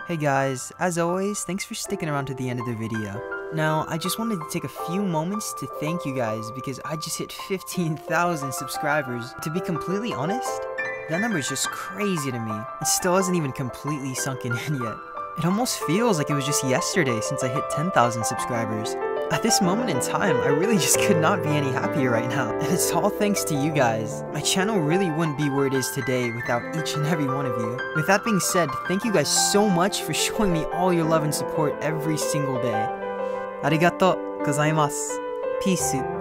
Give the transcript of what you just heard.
Hey guys, as always, thanks for sticking around to the end of the video. Now, I just wanted to take a few moments to thank you guys because I just hit 15,000 subscribers. To be completely honest, that number is just crazy to me. It still hasn't even completely sunken in yet. It almost feels like it was just yesterday since I hit 10,000 subscribers. At this moment in time, I really just could not be any happier right now. And it's all thanks to you guys. My channel really wouldn't be where it is today without each and every one of you. With that being said, thank you guys so much for showing me all your love and support every single day. Arigatou gozaimasu. Peace.